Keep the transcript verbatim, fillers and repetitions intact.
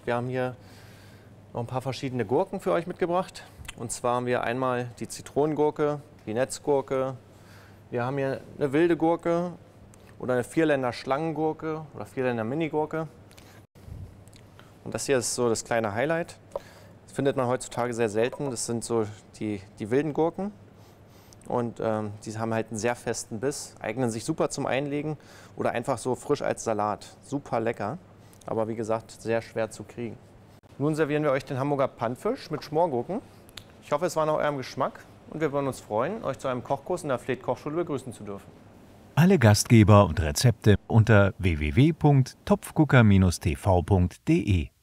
Wir haben hier noch ein paar verschiedene Gurken für euch mitgebracht. Und zwar haben wir einmal die Zitronengurke, die Netzgurke. Wir haben hier eine wilde Gurke oder eine Vierländer Schlangengurke oder Vierländer Minigurke. Und das hier ist so das kleine Highlight. Das findet man heutzutage sehr selten. Das sind so die, die wilden Gurken. Und ähm, die haben halt einen sehr festen Biss, eignen sich super zum Einlegen oder einfach so frisch als Salat. Super lecker, aber wie gesagt, sehr schwer zu kriegen. Nun servieren wir euch den Hamburger Pannfisch mit Schmorgurken. Ich hoffe, es war nach eurem Geschmack und wir würden uns freuen, euch zu einem Kochkurs in der Fleet Kochschule begrüßen zu dürfen. Alle Gastgeber und Rezepte unter w w w punkt topfgucker Bindestrich t v punkt de.